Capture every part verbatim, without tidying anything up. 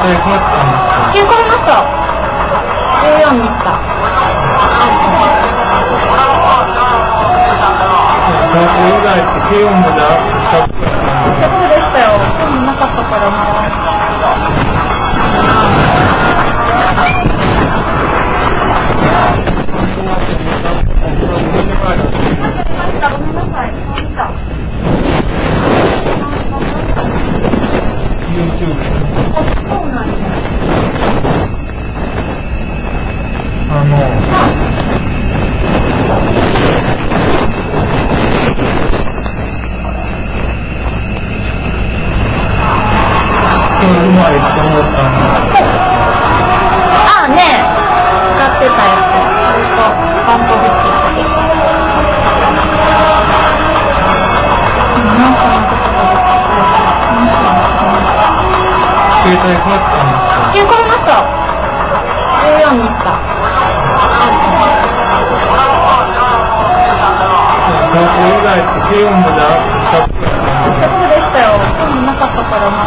帯変わったんですか？ いや、変わりました。じゅうよんにした。 学校以外って軽音部でしたっけ？ そうでしたよ。興味なかったからな。ごめんなさい。見た。 YouTube。 あ、そうなんです。 あの、今日うまいって思ったんだ。 ああね、使ってたやつ。それと、バンコビスケットで。なんかのところで使ってた。 携帯変わったんですか？ いや、変わりました。じゅうよんにした。 学校以外って軽音部でしたっけ？ そうでしたよ。興味なかったからな。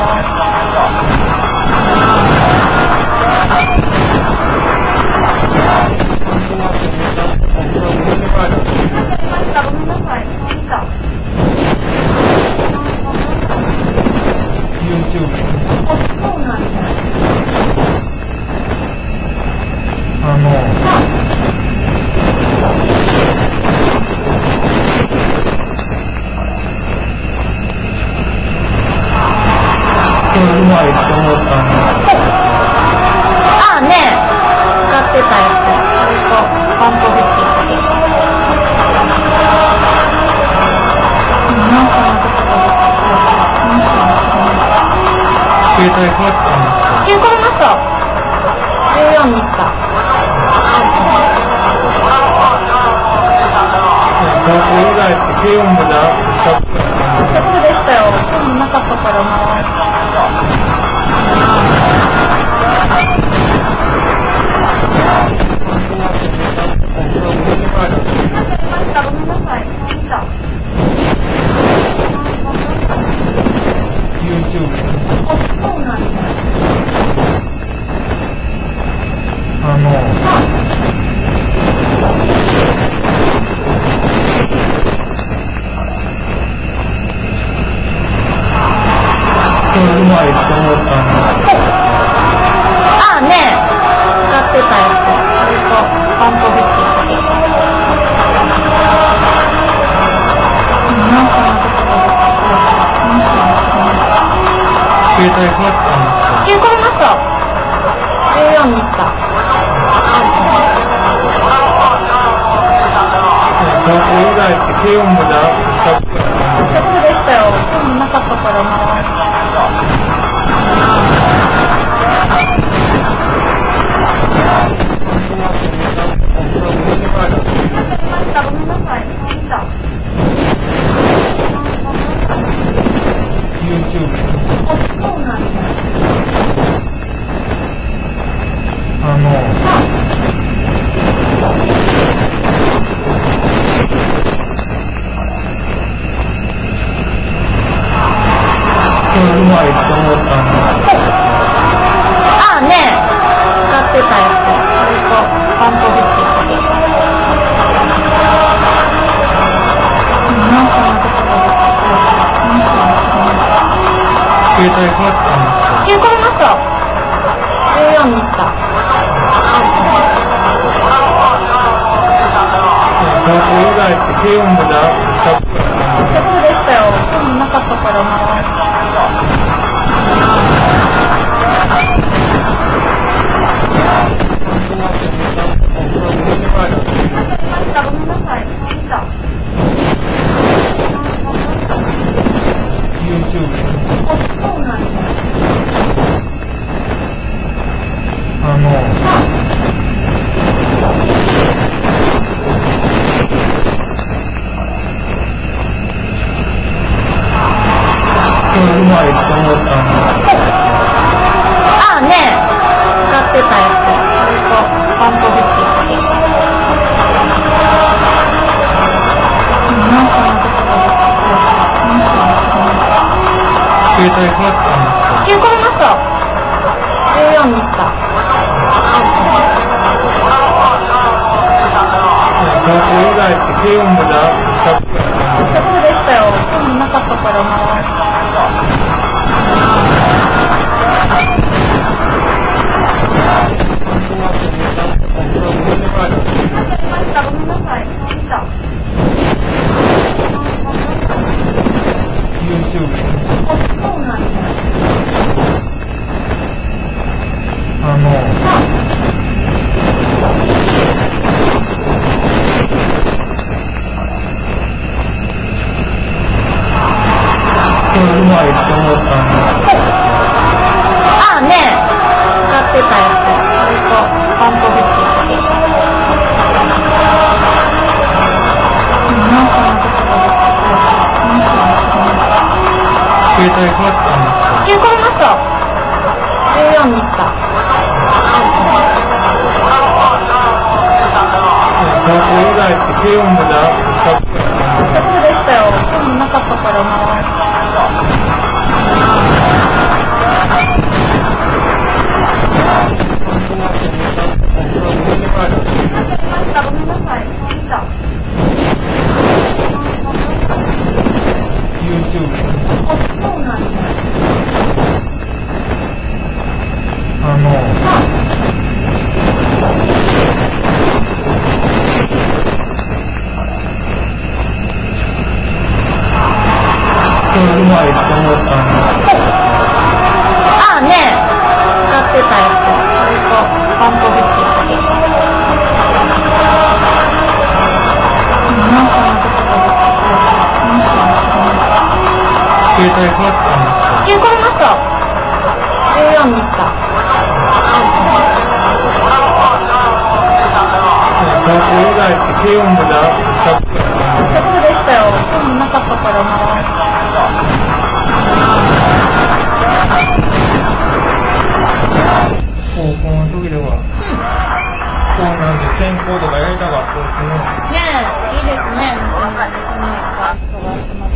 ごめんなさい。見た。 YouTube。 あ、そうなんです。 あの、今日うまいって思ったんだ。 ああね、使ってたやつ。それと、バンコビスケットで。なんかのところで使ってた。 携帯変わったんですか？ いや、変わりました。じゅうよんにした。 学校以外って軽音部でしたっけ？ そうでしたよ。興味なかったからな。ごめんなさい。見た。 YouTube。 あ、そうなんです。 あの、今日うまいって思ったんだ。 ああね、使ってたやつ。それと、バンコビスケットで。なんかのところで使ってた。 携帯変わったんですか？ いや、変わりました。じゅうよんにした。 学校以外って軽音部でしたっけ？ そうでしたよ。興味なかったからな。ごめんなさい。見た。 YouTube。 あ、そうなんです。 あの、今日うまいって思ったんだ。 ああね、使ってたやつ。それと、バンコビスケットで。なんかのところで使ってた。 携帯変わったんですか？ いや、変わりました。じゅうよんにした。 学校以外って軽音部でしたっけ？ そうでしたよ。興味なかったからな。ごめんなさい。見た。 YouTube。 あ、そうなんです。 あの、今日うまいって思ったんだ。 ああね、使ってたやつ。それと、バンコビスケットで。なんかのところで使ってた。 携帯変わったんですか？ いや、変わりました。じゅう高校以外って軽音部でしたっけ？ そうでしたよ。興味なかったからな。ごめんなさい。見た。 YouTube。 あ、そうなんだ。 あの、これうまいって思ったんだ。 あ、ねえ。使ってたやつ。それと、パン粉ビスケットで。なんかのところで携帯買ったんですか？ え、これました。じゅうよんにした。 高校以外って軽音部でしたっけ？ そうでしたよ。興味なかったからな。ごめんなさい。見た。 YouTube。 あ、そうなんだ。 あの、これうまいって思ったんだ。 あ、ねえ。使ってたやつ。それと、パン粉ビスケットで。なんかのところで携帯買ったんですか？ え、これました。じゅうよんにした。 高校以外って軽音部でしたっけ？ そうでしたよ。興味なかったからな。 高校の時では、そうなんで専攻とかやりたかったですね。 ねえ、いいですね。なんかですね。人が集まって。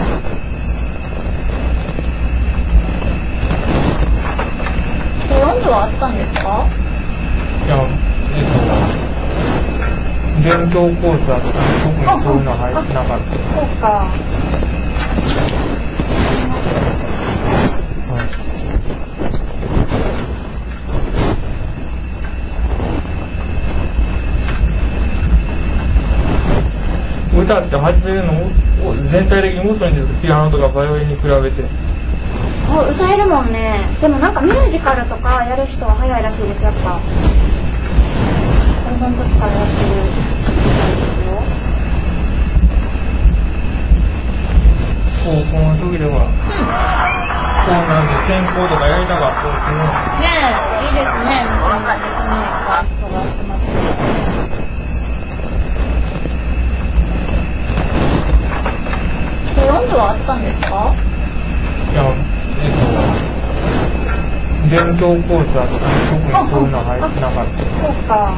温度はあったんですか？ いや、えっと、勉強コースだとか特にそういうの入ってなかった。 そうか。 歌って始めるのも全体的に遅いんです。ピアノとかバイオリンに比べて。 そう、歌えるもんね。でもなんかミュージカルとかやる人は早いらしいです、やっぱ。子供の時からやってるみたいですよ。 高校の時では、そうなんで専攻とかやりたかったですね。 ねえ、いいですね。なんかですね。人が集まって。温度はあったんですか？ いや、えっと、勉強コースだとか特にそういうの入ってなかった。 そうか。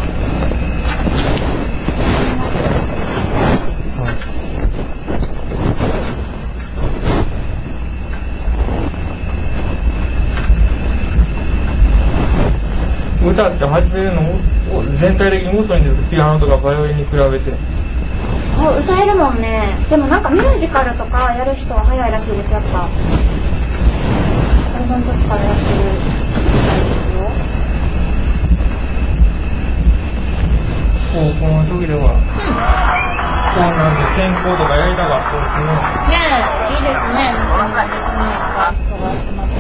歌って始めるのも全体的に遅いんです。ピアノとかバイオリンに比べて。 そう、歌えるもんね。でもなんかミュージカルとかやる人は早いらしいです、やっぱ。子供の時からやってるみたいですよ。 高校の時では、そうなんで専攻とかやりたかったですね。 ねえ、いいですね。なんかですね。人が集まって。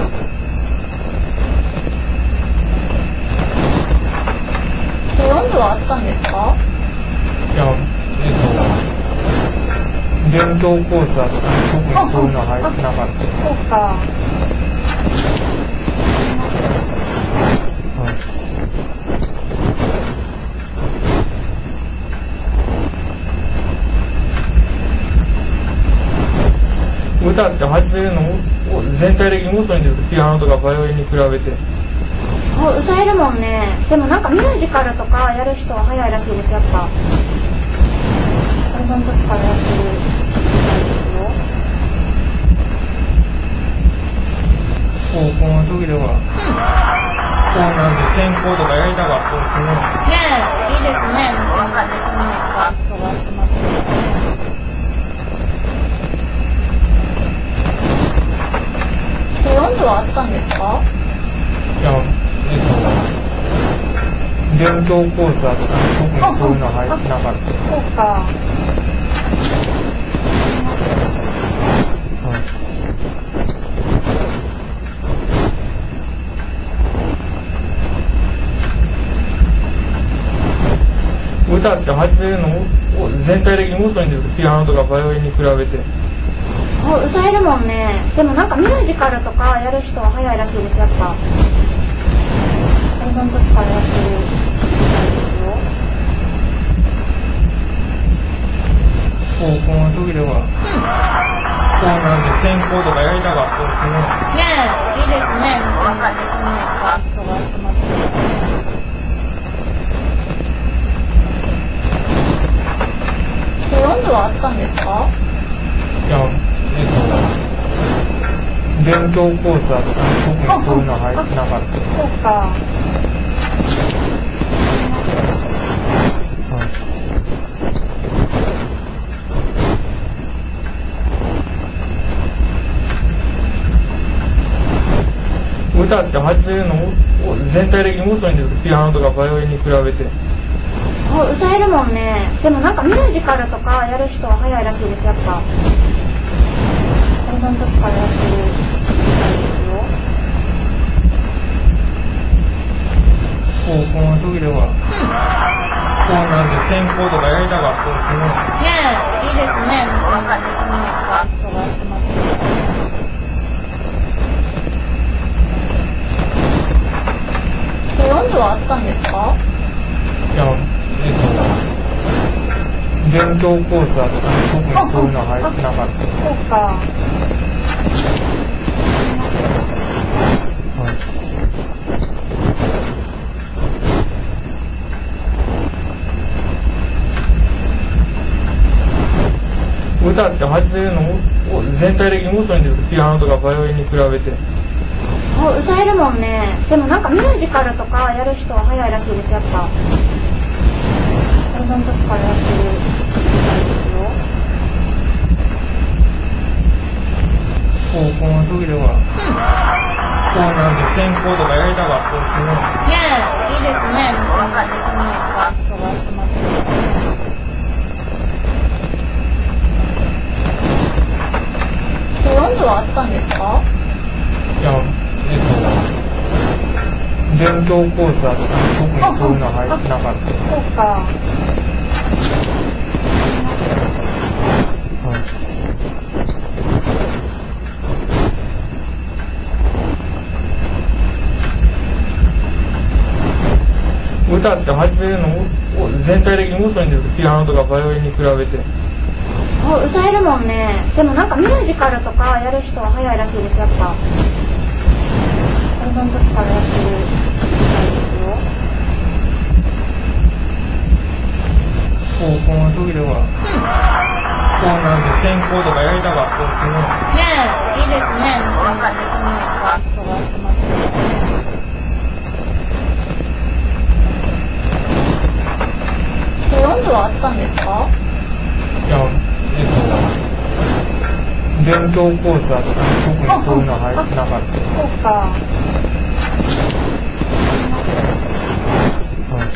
温度はあったんですか？ いや、えっと、勉強コースだとか特にそういうの入ってなかった。 そうか。 歌って始めるのも全体的に遅いんです。ピアノとかバイオリンに比べて。 そう、歌えるもんね。でもなんかミュージカルとかやる人は早いらしいです、やっぱ。子供の時からやってるみたいですよ。 高校の時では、そうなんで専攻とかやりたかったですね。 ねえ、いいですね。なんか温度はあったんですか？ いや、えっと、伝統コースだとか、特にそういうのは入ってなかった。 そうか。 はい、歌って始めるのも全体的に遅いんです。ピアノとかバイオリンに比べて。 そう歌えるもんね。でもなんかミュージカルとかやる人は早いらしいです。やっぱ子供の時からやってるみたいですよ。 高校の時ではそうなんで専攻とかやりたかったですね。 ねえ、いいですね。なんかですね、人が集まって。温度はあったんですか？ いや、えっと、伝統コースだとか、特にそういうのは入ってなかった。 そうか。 はい、歌って始めるのも全体的に遅いんです。ピアノとかバイオリンに比べて。 そう歌えるもんね。でもなんかミュージカルとかやる人は早いらしいです。やっぱ子供の時からやってるみたいですよ。 高校の時ではそうなんで専攻とかやりたかったですね。 ねえ、いいですね。なんかですね、人が集まって。温度はあったんですか？ いや、えっと、伝統コースだとか、特にそういうのは入ってなかった。 そうか。 はい、歌って始めるのも全体的に遅いんです。ピアノとかバイオリンに比べて。 そう歌えるもんね。でもなんかミュージカルとかやる人は早いらしいです。やっぱ子供の時からやってるみたいですよ。 高校の時ではそうなんで専攻とかやりたかったですね。 ねえ、いいですね。なんかですね、人が集まって。温度はあったんですか？ いや、えっと、伝統コースだとか、特にそういうのは入ってなかった。 そうか。 はい、歌って始めるのも全体的に遅いんです。ピアノとかバイオリンに比べて。 そう歌えるもんね。でもなんかミュージカルとかやる人は早いらしいです。やっぱ子供の時からやってるみたいですよ。 高校の時ではそうなんで専攻とかやりたかったですね。 ねえ、いいですね。なんかですね、人が集まって。温度はあったんですか？ いや、えっと、伝統コースだとか、特にそういうのは入ってなかった。 そうか。 はい、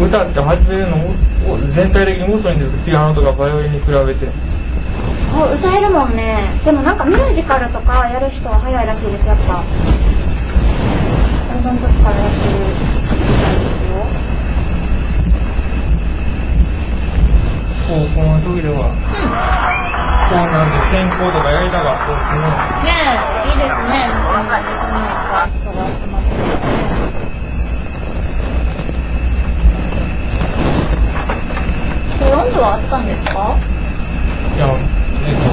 歌って始めるのも全体的に遅いんです。ピアノとかバイオリンに比べて。 そう歌えるもんね。でもなんかミュージカルとかやる人は早いらしいです。やっぱ子供の時からやってるみたいですよ。 高校の時ではそうなんで専攻とかやりたかったですね。 ねえ、いいですね。なんかですね、人が集まって。温度はあったんですか？ いや、えっと、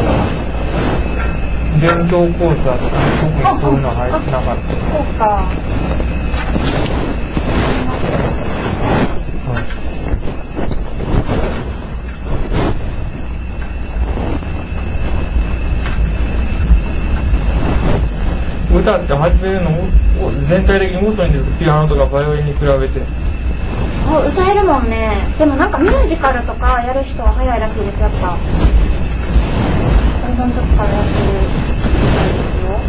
伝統コースだとか、特にそういうのは入ってなかった。 そうか。 はい、 歌って始めるのも全体的に遅いんです。ピアノとかバイオリンに比べて。 そう歌えるもんね。でもなんかミュージカルとかやる人は早いらしいです。やっぱ子供の時からやってるみたいですよ。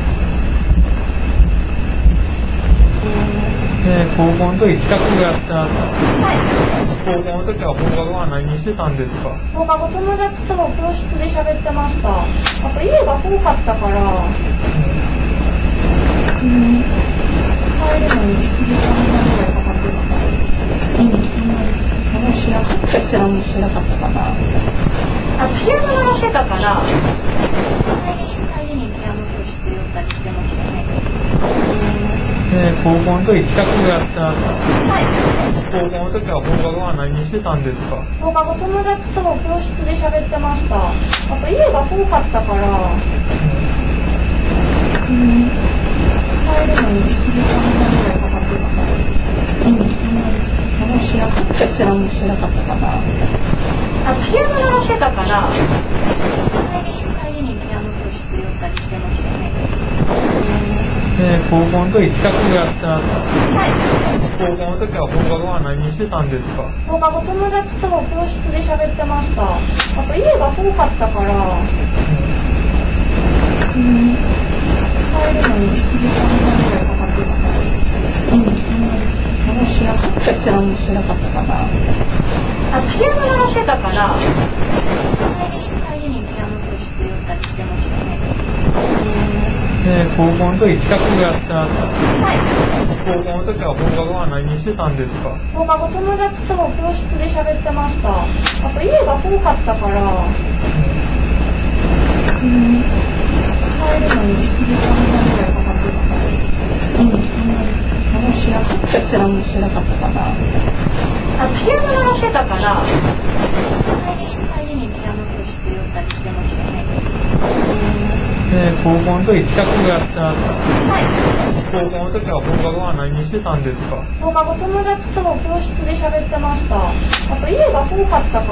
ね、高校の時帰宅部やった。 はい。 高校の時は放課後は何してたんですか？ 放課後友達と教室で喋ってました。あと家が遠かったから、うん、帰るのにいちじかんはんぐらいかかってたから、うん、うん、知らなかった知らなかったかな。あ、ピアノ鳴らしてたから、帰りにピアノ教室寄ったりしてましたね。 ね、高校の時帰宅部やった。 はい。 高校の時は放課後は何してたんですか？ 放課後友達と教室で喋ってました。あと家が遠かったから、うん、帰るのにいちじかんはんぐらいかかってたから、うん、うん、知らなかった知らなかったかな。あ、ピアノ鳴らしてたから、帰りにピアノ教室寄ったりしてましたね。 ね、高校の時帰宅部やった。 はい。 高校の時は放課後は何してたんですか？ 放課後友達と教室で喋ってました。あと家が遠かったから、うん、帰るのにいちじかんはんぐらいかかってたから、うん、うん、知らなかった知らなかったかな。あ、ピアノ鳴らしてたから、帰りにピアノ教室寄ったりしてましたね。 ね、高校の時帰宅部やった。 はい。 高校の時は放課後は何してたんですか？ 放課後友達と教室で喋ってました。あと家が遠かったから、うん、帰るのにいちじかんはんぐらいかかってたから、うん、うん、知らなかった知らなかったかな。あ、ピアノ鳴らしてたから、帰りにピアノ教室寄ったりしてましたね。 ね、高校の時帰宅部やった。 はい。 高校の時は放課後は何してたんですか？ 放課後友達と教室で喋ってました。あと家が遠かったから、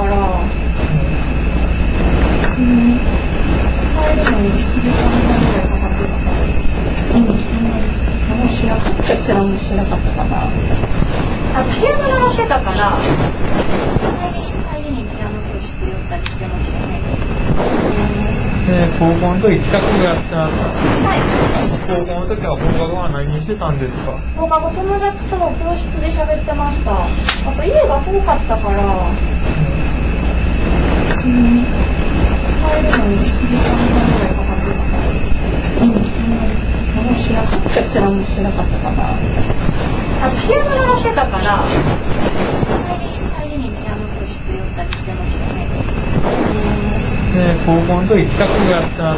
うん、帰るのにいちじかんはんぐらいかかってたから、うん、うん、知らなかった知らなかったかな。あ、ピアノ鳴らしてたから、帰りにピアノ教室寄ったりしてましたね。 ね、高校の時帰宅部やった。 はい。 高校の時は放課後は何してたんですか？ 放課後友達と教室で喋ってました。あと家が遠かったから、うん、帰るのにいちじかんはんぐらいかかってたから、うん、うん、知らなかった知らなかったかな。あ、ピアノ鳴らしてたから、帰りにピアノ教室寄ったりしてましたね。 ね、高校の時帰宅部やった。 はい。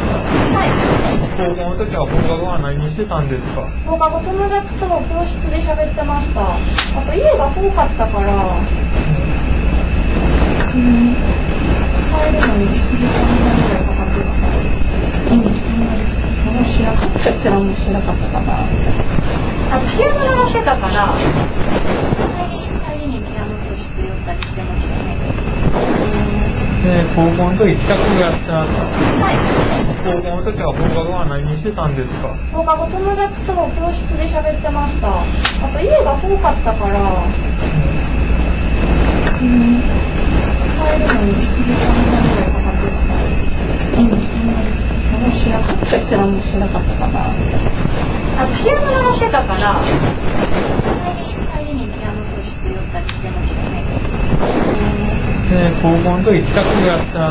高校の時は放課後は何してたんですか？ 放課後友達と教室で喋ってました。あと家が遠かったから、うん、帰るのにいちじかんはんぐらいかかってたから、うん、うん、知らなかった知らなかったかな。あ、ピアノ鳴らしてたから、帰りにピアノ教室寄ったりしてましたね。 ね、高校の時帰宅部やった。 はい。 高校の時は放課後は何してたんですか？ 放課後友達と教室で喋ってました。あと家が遠かったから、うん、帰るのにいちじかんはんぐらいかかってたから、うん、うん、知らなかった知らなかったかな。あ、ピアノ鳴らしてたから、帰りにピアノ教室寄ったりしてましたね。 ね、高校の時帰宅部やった。 はい。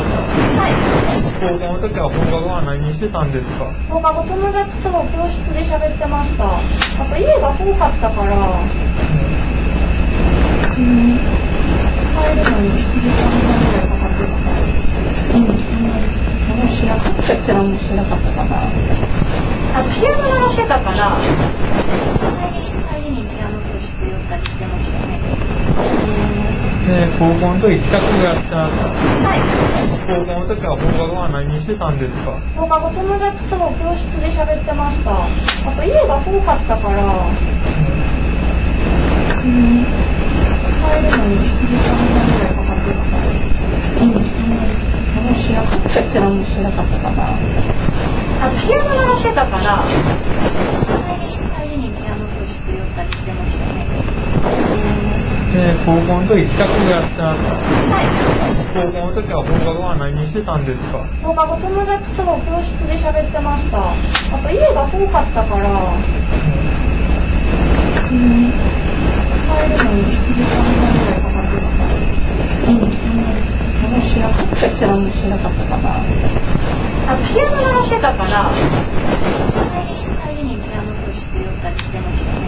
高校の時は放課後は何してたんですか？ 放課後友達と教室で喋ってました。あと家が遠かったから、うん、帰るのにいちじかんはんぐらいかかってたから、うん、うん、知らなかった知らなかったかな。あ、ピアノ鳴らしてたから、帰りにピアノ教室寄ったりしてましたね。 ね、高校の時帰宅部やった。 はい。 高校の時は放課後は何してたんですか？ 放課後友達と教室で喋ってました。あと家が遠かったから、うん、帰るのにいちじかんはんぐらいかかってたから、うん、 もうしなかったうちらもしなかったかな。あとピアノ鳴らしてたから帰りにピアノ教室寄ったりしてましたね。 で、高校の時帰宅部やってなかった。 はい。 高校の時は放課後は何してたんですか？ 放課後友達と教室で喋ってました。あと家が遠かったから、うん、帰るのにいちじかんはんぐらいかかってたから、うん、もうしなかったうちらもしなかったかな。あとピアノ鳴らしてたから帰りにピアノ教室寄ったりしてましたね。